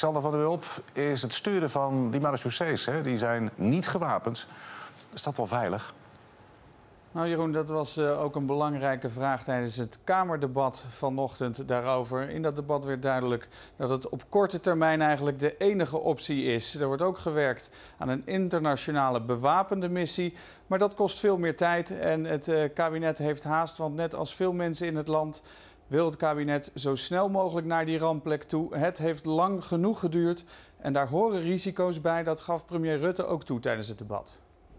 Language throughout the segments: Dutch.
Xander van der Wulp, is het sturen van die marechaussees, die zijn niet gewapend. Is dat wel veilig? Nou Jeroen, dat was ook een belangrijke vraag tijdens het Kamerdebat vanochtend daarover. In dat debat werd duidelijk dat het op korte termijn eigenlijk de enige optie is. Er wordt ook gewerkt aan een internationale bewapende missie. Maar dat kost veel meer tijd en het kabinet heeft haast. Want net als veel mensen in het land wil het kabinet zo snel mogelijk naar die rampplek toe. Het heeft lang genoeg geduurd en daar horen risico's bij. Dat gaf premier Rutte ook toe tijdens het debat.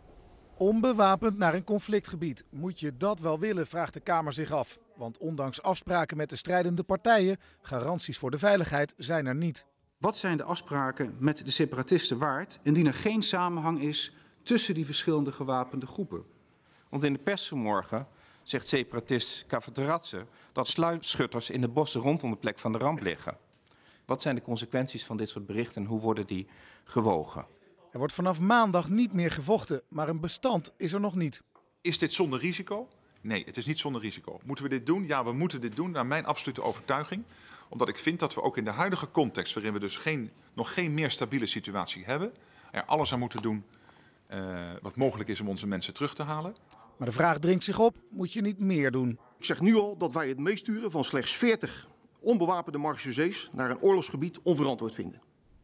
Onbewapend naar een conflictgebied. Moet je dat wel willen, vraagt de Kamer zich af. Want ondanks afspraken met de strijdende partijen, garanties voor de veiligheid zijn er niet. Wat zijn de afspraken met de separatisten waard indien er geen samenhang is tussen die verschillende gewapende groepen? Want in de pers vanmorgen zegt separatist Kavateradze dat sluipschutters in de bossen rondom de plek van de ramp liggen. Wat zijn de consequenties van dit soort berichten en hoe worden die gewogen? Er wordt vanaf maandag niet meer gevochten, maar een bestand is er nog niet. Is dit zonder risico? Nee, het is niet zonder risico. Moeten we dit doen? Ja, we moeten dit doen, naar mijn absolute overtuiging. Omdat ik vind dat we ook in de huidige context, waarin we dus nog geen meer stabiele situatie hebben, er alles aan moeten doen wat mogelijk is om onze mensen terug te halen. Maar de vraag dringt zich op, moet je niet meer doen? Ik zeg nu al dat wij het meesturen van slechts 40 onbewapende marechaussees naar een oorlogsgebied onverantwoord vinden.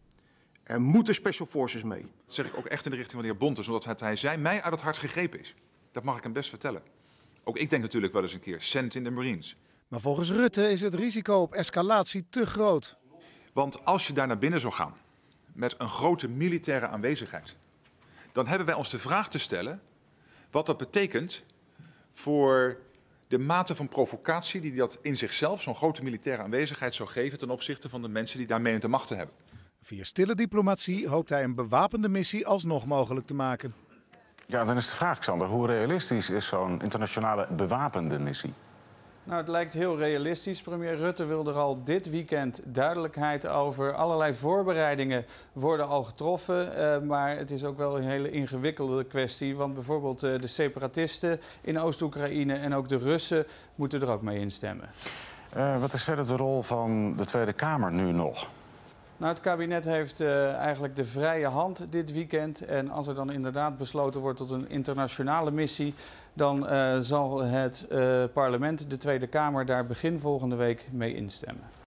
Er moeten special forces mee. Dat zeg ik ook echt in de richting van de heer Bontes, omdat het hij zei mij uit het hart gegrepen is. Dat mag ik hem best vertellen. Ook ik denk natuurlijk wel eens een keer cent in de Marines. Maar volgens Rutte is het risico op escalatie te groot. Want als je daar naar binnen zou gaan met een grote militaire aanwezigheid, dan hebben wij ons de vraag te stellen wat dat betekent voor de mate van provocatie die dat in zichzelf, zo'n grote militaire aanwezigheid, zou geven ten opzichte van de mensen die daarmee te machten hebben. Via stille diplomatie hoopt hij een bewapende missie alsnog mogelijk te maken. Ja, dan is de vraag, Xander, hoe realistisch is zo'n internationale bewapende missie? Nou, het lijkt heel realistisch. Premier Rutte wil er al dit weekend duidelijkheid over. Allerlei voorbereidingen worden al getroffen. Maar het is ook wel een hele ingewikkelde kwestie. Want bijvoorbeeld de separatisten in Oost-Oekraïne en ook de Russen moeten er ook mee instemmen. Wat is verder de rol van de Tweede Kamer nu nog? Nou, het kabinet heeft eigenlijk de vrije hand dit weekend. En als er dan inderdaad besloten wordt tot een internationale missie, dan zal het parlement, de Tweede Kamer, daar begin volgende week mee instemmen.